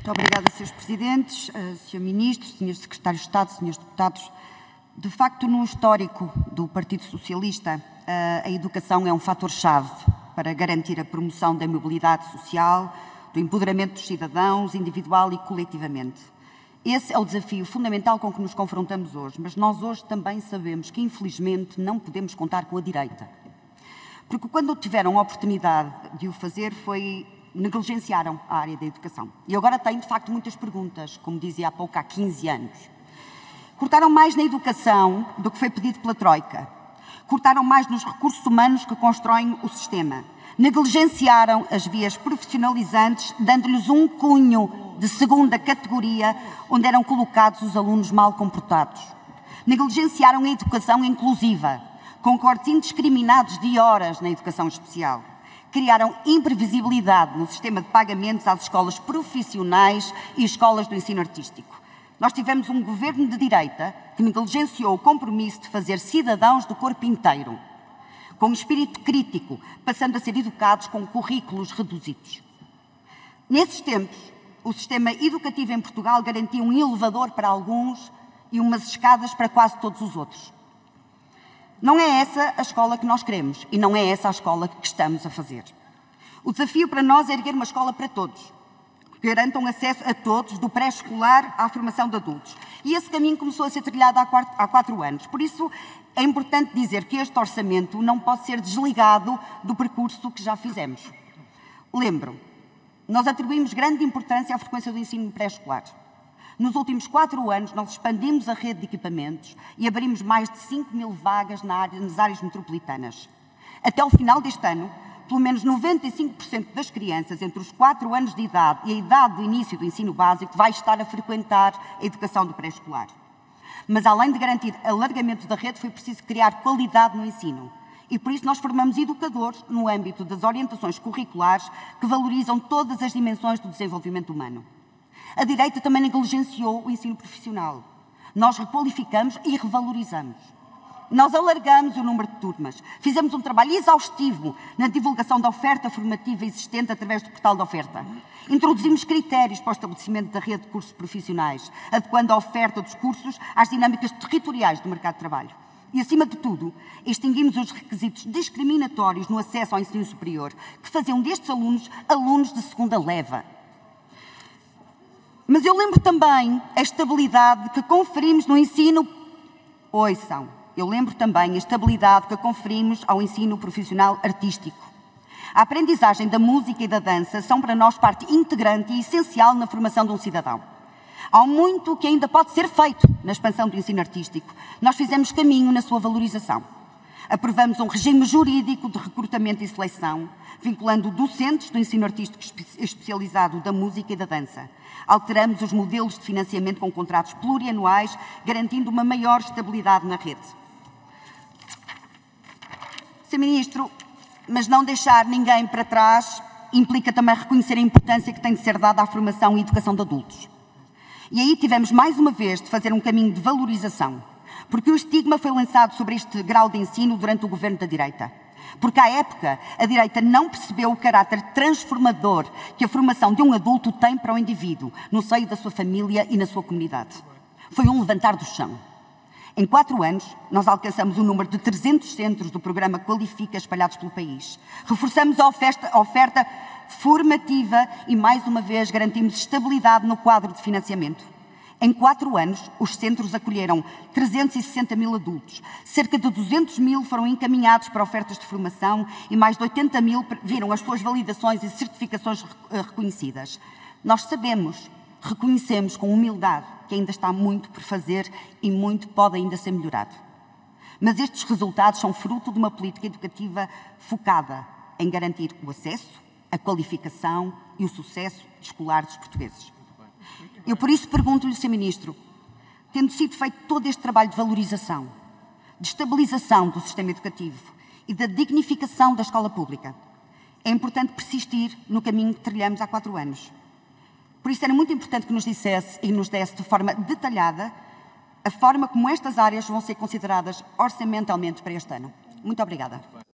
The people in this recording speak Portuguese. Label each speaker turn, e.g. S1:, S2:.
S1: Muito obrigada, Srs. Presidentes, Sr. Ministro, Srs. Secretários de Estado, Srs. Deputados. De facto, no histórico do Partido Socialista, a educação é um fator-chave para garantir a promoção da mobilidade social, do empoderamento dos cidadãos, individual e coletivamente. Esse é o desafio fundamental com que nos confrontamos hoje, mas nós hoje também sabemos que, infelizmente, não podemos contar com a direita. Porque quando tiveram a oportunidade de o fazer, negligenciaram a área da educação. E agora têm, de facto, muitas perguntas, como dizia há pouco, há 15 anos. Cortaram mais na educação do que foi pedido pela Troika. Cortaram mais nos recursos humanos que constroem o sistema. Negligenciaram as vias profissionalizantes, dando-lhes um cunho de segunda categoria, onde eram colocados os alunos mal comportados. Negligenciaram a educação inclusiva, com cortes indiscriminados de horas na educação especial. Criaram imprevisibilidade no sistema de pagamentos às escolas profissionais e escolas do ensino artístico. Nós tivemos um governo de direita que negligenciou o compromisso de fazer cidadãos do corpo inteiro, com espírito crítico, passando a ser educados com currículos reduzidos. Nesses tempos, o sistema educativo em Portugal garantia um elevador para alguns e umas escadas para quase todos os outros. Não é essa a escola que nós queremos e não é essa a escola que estamos a fazer. O desafio para nós é erguer uma escola para todos, que garantam acesso a todos, do pré-escolar à formação de adultos. E esse caminho começou a ser trilhado há 4 anos. Por isso, é importante dizer que este orçamento não pode ser desligado do percurso que já fizemos. Lembro, nós atribuímos grande importância à frequência do ensino pré-escolar. Nos últimos 4 anos, nós expandimos a rede de equipamentos e abrimos mais de 5.000 vagas nas áreas metropolitanas. Até o final deste ano, pelo menos 95% das crianças entre os 4 anos de idade e a idade do início do ensino básico vai estar a frequentar a educação do pré-escolar. Mas, além de garantir alargamento da rede, foi preciso criar qualidade no ensino. E, por isso, nós formamos educadores no âmbito das orientações curriculares que valorizam todas as dimensões do desenvolvimento humano. A direita também negligenciou o ensino profissional. Nós requalificamos e revalorizamos. Nós alargamos o número de turmas. Fizemos um trabalho exaustivo na divulgação da oferta formativa existente através do portal da oferta. Introduzimos critérios para o estabelecimento da rede de cursos profissionais, adequando a oferta dos cursos às dinâmicas territoriais do mercado de trabalho. E, acima de tudo, extinguimos os requisitos discriminatórios no acesso ao ensino superior, que faziam destes alunos de segunda leva. Mas eu lembro também a estabilidade que conferimos no ensino... Eu lembro também a estabilidade que conferimos ao ensino profissional artístico. A aprendizagem da música e da dança são para nós parte integrante e essencial na formação de um cidadão. Há muito que ainda pode ser feito na expansão do ensino artístico. Nós fizemos caminho na sua valorização. Aprovamos um regime jurídico de recrutamento e seleção, vinculando docentes do ensino artístico especializado da música e da dança. Alteramos os modelos de financiamento com contratos plurianuais, garantindo uma maior estabilidade na rede. Sr. Ministro, mas não deixar ninguém para trás implica também reconhecer a importância que tem de ser dada à formação e educação de adultos. E aí tivemos mais uma vez de fazer um caminho de valorização, porque o estigma foi lançado sobre este grau de ensino durante o governo da direita. Porque, à época, a direita não percebeu o caráter transformador que a formação de um adulto tem para o indivíduo, no seio da sua família e na sua comunidade. Foi um levantar do chão. Em 4 anos, nós alcançamos o número de 300 centros do programa Qualifica espalhados pelo país. Reforçamos a oferta formativa e, mais uma vez, garantimos estabilidade no quadro de financiamento. Em 4 anos, os centros acolheram 360.000 adultos. Cerca de 200.000 foram encaminhados para ofertas de formação e mais de 80.000 viram as suas validações e certificações reconhecidas. Nós reconhecemos com humildade que ainda está muito por fazer e muito pode ainda ser melhorado. Mas estes resultados são fruto de uma política educativa focada em garantir o acesso, a qualificação e o sucesso escolar dos portugueses. Eu, por isso, pergunto-lhe, Sr. Ministro, tendo sido feito todo este trabalho de valorização, de estabilização do sistema educativo e da dignificação da escola pública, é importante persistir no caminho que trilhamos há 4 anos. Por isso, era muito importante que nos dissesse e nos desse de forma detalhada a forma como estas áreas vão ser consideradas orçamentalmente para este ano. Muito obrigada.